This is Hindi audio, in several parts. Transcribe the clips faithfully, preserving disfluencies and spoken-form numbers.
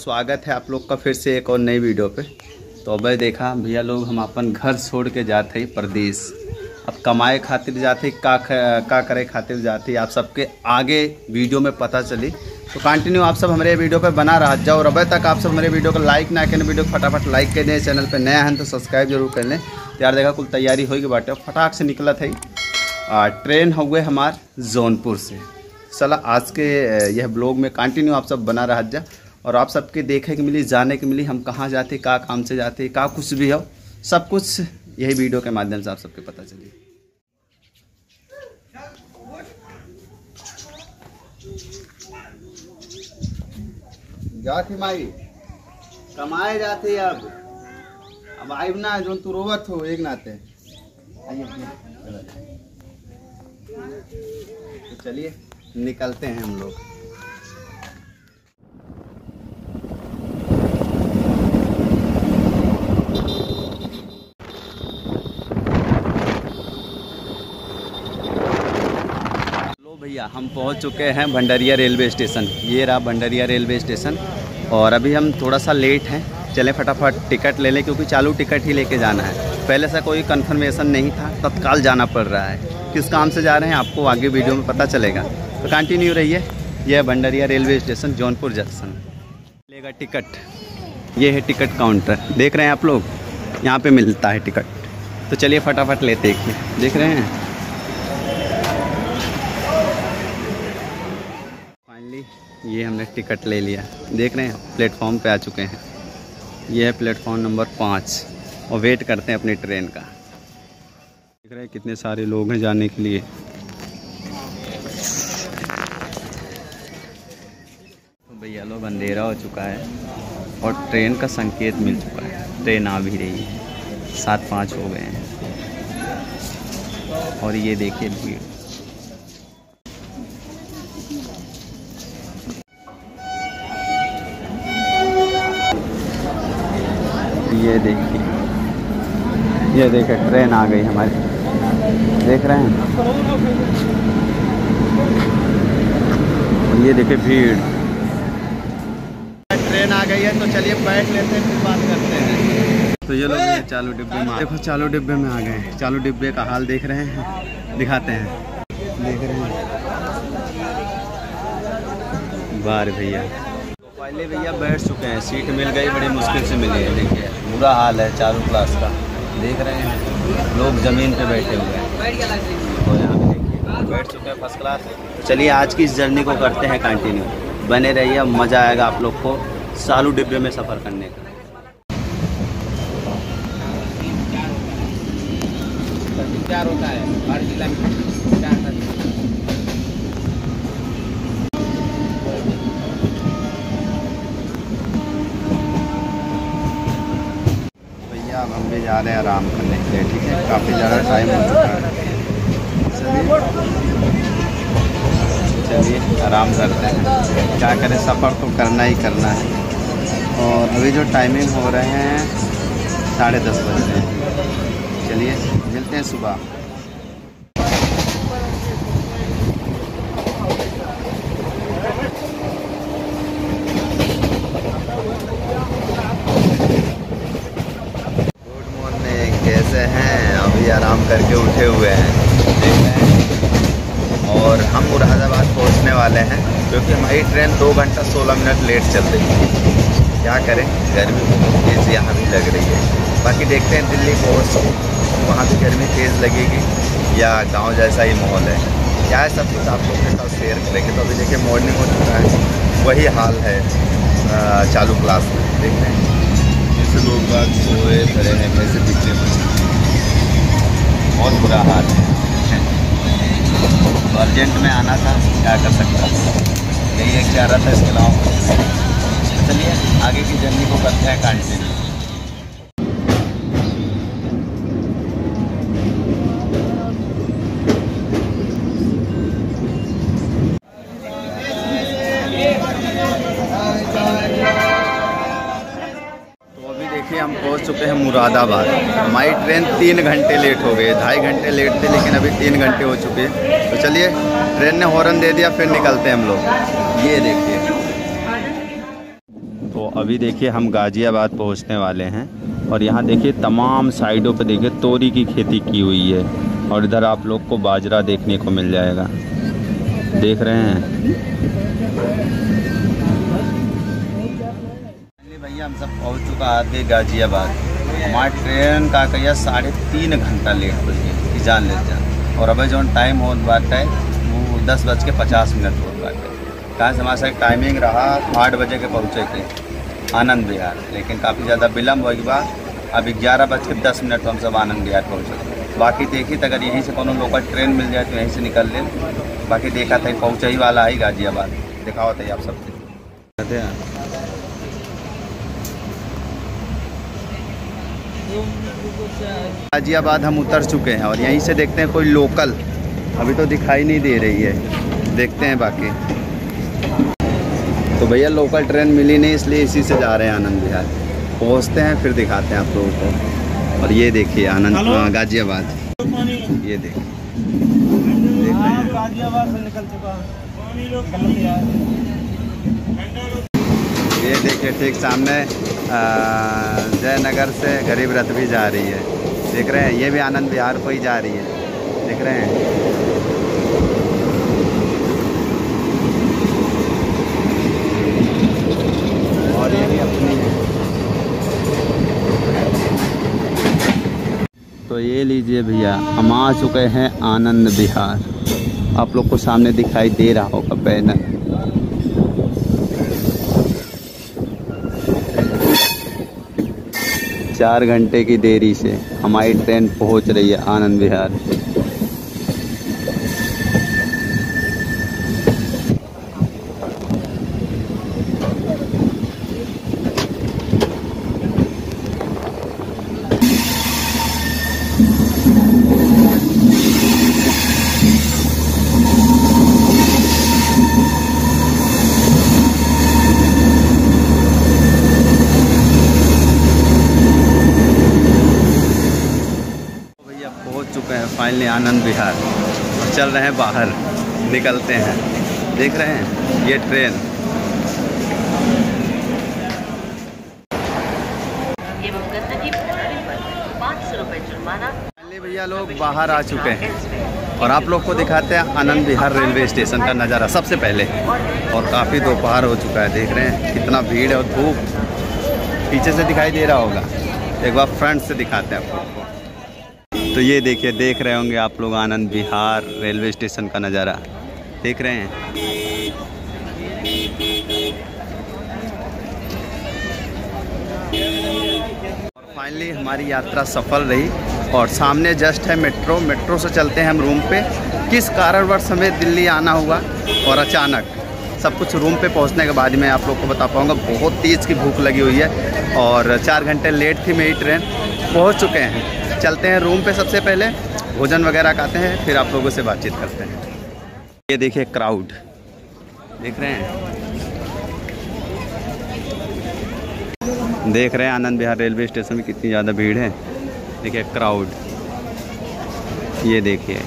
स्वागत है आप लोग का फिर से एक और नई वीडियो पे। तो अब देखा भैया लोग हम अपन घर छोड़ के जाते हैं परदेश, अब कमाए खातिर जाते का का करे खातिर जाते, आप सबके आगे वीडियो में पता चली। तो कंटिन्यू आप सब हमारे वीडियो पे बना रह जाओ और अभी तक आप सब हमारे वीडियो को लाइक ना करें, वीडियो को फटाफट लाइक कर दें, चैनल पे नया हैं तो सब्सक्राइब जरूर कर लें। तो यार देखा कुल तैयारी होगी बाटे, फटाक से निकला था ट्रेन हुए हमार जौनपुर से। चला आज के यह ब्लॉग में कंटिन्यू आप सब बना रह जा और आप सबके देखे के मिली, जाने के मिली हम कहाँ जाते, का काम से जाते, का कुछ भी हो, सब कुछ यही वीडियो के माध्यम से आप सबके पता चली। जाती माई कमाए जाते अब अब आइब ना जो तू रोवत हो एक नाते। तो चलिए निकलते हैं हम लोग। लो भैया हम पहुंच चुके हैं भंडरिया रेलवे स्टेशन। ये रहा भंडरिया रेलवे स्टेशन और अभी हम थोड़ा सा लेट हैं। चलें फटाफट टिकट ले लें क्योंकि चालू टिकट ही लेके जाना है। पहले से कोई कंफर्मेशन नहीं था, तत्काल जाना पड़ रहा है। किस काम से जा रहे हैं आपको आगे वीडियो में पता चलेगा, तो कंटिन्यू रहिए। यह Bhandaria railway station Jaunpur junction. लेगा टिकट, ये है टिकट काउंटर, देख रहे हैं आप लोग, यहाँ पे मिलता है टिकट। तो चलिए फटाफट लेते हैं, देख रहे हैं। फाइनली ये हमने टिकट ले लिया, देख रहे हैं प्लेटफॉर्म पे आ चुके हैं। ये है प्लेटफॉर्म नंबर पाँच और वेट करते हैं अपनी ट्रेन का। देख रहे हैं कितने सारे लोग हैं जाने के लिए। तो भैया लोग अंधेरा हो चुका है और ट्रेन का संकेत मिल चुका है, ट्रेन आ भी रही है। सात पाँच हो गए हैं और ये देखिए भीड़। ये देखिए, ये देखिए ट्रेन आ गई हमारी, देख रहे हैं। ये देखिए भीड़, ट्रेन आ गई है तो चलिए बैठ लेते हैं फिर बात करते हैं। तो ये लोग ये चालू डिब्बे में, देखो चालू डिब्बे में आ गए। चालू डिब्बे का हाल देख रहे हैं, दिखाते हैं, देख रहे हैं। बार भैया पहले भैया बैठ चुके हैं, सीट मिल गई, बड़ी मुश्किल से मिली है। देखिए बुरा हाल है चालू क्लास का, देख रहे हैं लोग ज़मीन पे बैठे हुए हैं और यहाँ पे देखिए बैठ चुके हैं फर्स्ट क्लास। चलिए आज की इस जर्नी को करते हैं कंटिन्यू, बने रहिए, मज़ा आएगा आप लोग को चालू डिब्बे में सफ़र करने का। विचार होता है हर जिला में। अब हम भी जा रहे हैं आराम करने के लिए, ठीक है, काफ़ी ज़्यादा टाइम हो चुका है। चलिए चलिए आराम करते हैं, क्या करें, सफ़र तो करना ही करना है। और अभी जो टाइमिंग हो रहे हैं साढ़े दस बज रहे हैं। चलिए मिलते हैं सुबह। हैं अभी आराम करके उठे हुए हैं, देख रहे हैं। और हम मुरादाबाद पहुंचने वाले हैं क्योंकि हमारी ट्रेन दो घंटा सोलह मिनट लेट चल रही है। क्या करें, गर्मी बहुत तेज़ यहाँ भी लग रही है। बाकी देखते हैं दिल्ली पहुँच वहाँ भी गर्मी तेज़ लगेगी या गांव जैसा ही माहौल है, क्या है, सब कुछ आप लोग के साथ शेयर करेंगे। तो अभी देखिए मॉर्निंग हो चुका है, वही हाल है चालू क्लास में, देख रहे हैं जैसे लोग बाग सोए खड़े हैं, कैसे पिछले में बहुत बुरा हाल है। तो अर्जेंट में आना था, क्या कर सकता, यही एक चाह रहा था, इसके अलावा। चलिए आगे की जर्नी को करते हैं कंटिन्यू। देखिए हम पहुंच चुके हैं मुरादाबाद। हमारी ट्रेन तीन घंटे लेट हो गई, ढाई घंटे लेट थे लेकिन अभी तीन घंटे हो चुके हैं। तो चलिए ट्रेन ने हॉर्न दे दिया, फिर निकलते हैं हम लोग। ये देखिए तो अभी देखिए हम गाज़ियाबाद पहुंचने वाले हैं और यहाँ देखिए तमाम साइडों पे देखिए तोरी की खेती की हुई है और इधर आप लोग को बाजरा देखने को मिल जाएगा। देख रहे हैं भैया, हम सब पहुँच चुका आगे गाज़ियाबाद। हमारी ट्रेन का कहिया साढ़े तीन घंटा लेट हो गई जान ले जान, और अभी जो टाइम हो बाटा है वो दस बज के पचास मिनट हो बाटे। कहाँ से हमारे साथ टाइमिंग रहा आठ बजे के पहुँचे थे आनंद विहार, लेकिन काफ़ी ज़्यादा विलम्ब होने के बाद अभी ग्यारह बज के दस मिनट हम सब आनंद विहार पहुँचे। बाकी देखी तो अगर यहीं से कोनो लोकल ट्रेन मिल जाए तो यहीं से निकल ले। बाकी देखा था पहुँचा ही वाला है गाज़ियाबाद, दिखाओ था आप सबसे। गाज़ियाबाद हम उतर चुके हैं और यहीं से देखते हैं कोई लोकल, अभी तो दिखाई नहीं दे रही है, देखते हैं बाकी। तो भैया लोकल ट्रेन मिली नहीं इसलिए इसी से जा रहे हैं आनंद विहार। पहुँचते हैं फिर दिखाते हैं आप लोगों को। और ये देखिए आनंद गाज़ियाबाद, ये देखिए गाज़ियाबाद से निकल चुका ये देखिए ठीक सामने जयनगर से गरीब रथ भी जा रही है, देख रहे हैं। ये भी आनंद विहार को ही जा रही है, देख रहे हैं। और ये भी अपनी है। तो ये लीजिए भैया, हम आ चुके हैं आनंद विहार। आप लोग को सामने दिखाई दे रहा होगा बैनर। चार घंटे की देरी से हमारी ट्रेन पहुंच रही है आनंद विहार। फाइनली आनंद विहार और चल रहे हैं बाहर, निकलते हैं। देख रहे हैं ये ट्रेन, फाइनली भैया लोग बाहर आ चुके हैं और आप लोग को दिखाते हैं आनंद विहार रेलवे स्टेशन का नज़ारा सबसे पहले। और काफ़ी दोपहर हो चुका है, देख रहे हैं कितना भीड़ है और धूप पीछे से दिखाई दे रहा होगा। एक बार फ्रंट से दिखाते हैं आप लोग को। तो ये देखिए, देख रहे होंगे आप लोग आनंद विहार रेलवे स्टेशन का नज़ारा, देख रहे हैं। और फाइनली हमारी यात्रा सफल रही और सामने जस्ट है मेट्रो। मेट्रो से चलते हैं हम रूम पे। किस कारणवश हमें दिल्ली आना हुआ और अचानक सब कुछ रूम पे पहुंचने के बाद मैं आप लोग को बता पाऊँगा। बहुत तेज़ की भूख लगी हुई है और चार घंटे लेट थी मेरी ट्रेन। पहुँच चुके हैं, चलते हैं रूम पे। सबसे पहले भोजन वगैरह खाते हैं, फिर आप लोगों से बातचीत करते हैं। ये देखिए क्राउड, देख रहे हैं, देख रहे हैं आनंद विहार रेलवे स्टेशन में कितनी ज़्यादा भीड़ है। देखिए क्राउड, ये देखिए।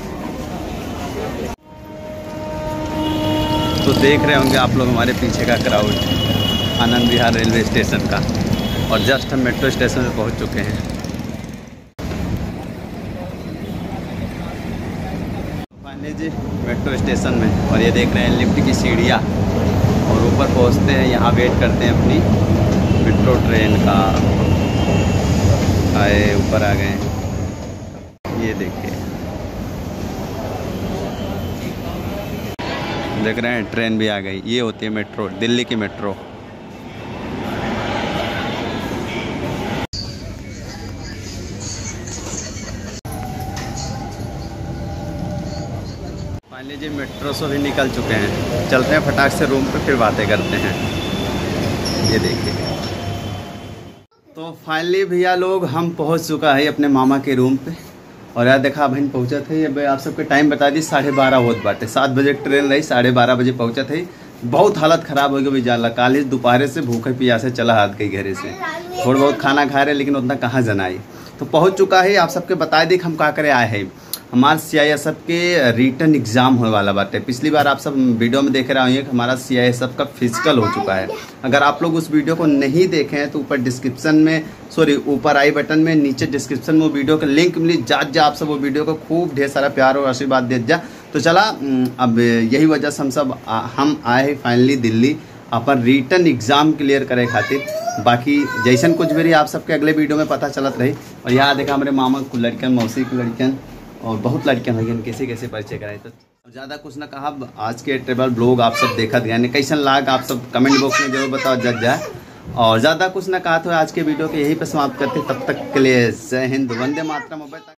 तो देख रहे होंगे आप लोग हमारे पीछे का crowd Anand Vihar railway station का। और जस्ट हम मेट्रो स्टेशन पे पहुंच चुके हैं। फाइनली जी मेट्रो स्टेशन में, और ये देख रहे हैं लिफ्ट की सीढ़ियाँ। और ऊपर पहुंचते हैं, यहाँ वेट करते हैं अपनी मेट्रो ट्रेन का। आए ऊपर आ गए, ये देखिए, देख रहे हैं ट्रेन भी आ गई। ये होती है मेट्रो, दिल्ली की मेट्रो। फाइनली जी मेट्रो से भी निकल चुके हैं। चलते हैं फटाक से रूम पे, फिर बातें करते हैं। ये देखिए, तो फाइनली भैया लोग हम पहुंच चुका है अपने मामा के रूम पे। और यार देखा बहन पहुंचा थे, ये आप सबके टाइम बता दी साढ़े बारह होत बाटे। सात बजे ट्रेन रही, साढ़े बारह बजे पहुंचा थे। बहुत हालत ख़राब हो गई भाई जाला। काली दोपहर से भूखे प्यासे चला हाथ गई घरे से। थोड़ा बहुत खाना खा रहे लेकिन उतना कहाँ जनाई। तो पहुंच चुका है, आप सबके बता दी हम का करे आए हैं। हमारे सी आई एस एफ के रिटर्न एग्जाम होने वाला बात है। पिछली बार आप सब वीडियो में देख रहे होंगे कि हमारा सी आई एस एफ का फिजिकल हो चुका है। अगर आप लोग उस वीडियो को नहीं देखे हैं तो ऊपर डिस्क्रिप्शन में सॉरी ऊपर आई बटन में नीचे डिस्क्रिप्शन में वो वीडियो का लिंक मिली जा जा आप सब वो वीडियो को खूब ढेर सारा प्यार और आशीर्वाद दे जा। तो चला अब यही वजह से हम सब हम आए फाइनली दिल्ली अपन रिटर्न एग्जाम क्लियर करे खातिर। बाकी जैसन कुछ भी आप सबके अगले वीडियो में पता चलत रही। और यहाँ देखा हमारे मामा को लड़कियन, मौसी की लड़कियन और बहुत लड़कियां भैया कैसे कैसे परिचय कराए। तो ज़्यादा कुछ ना कहा, आज के ट्रेवल ब्लॉग आप सब देखा यानी कैसन लाग आप सब कमेंट बॉक्स में जरूर बताओ जज जाए। और ज़्यादा कुछ ना कहा तो आज के वीडियो के यही पे समाप्त करते। तब तक के लिए जय हिंद, वंदे मातरम।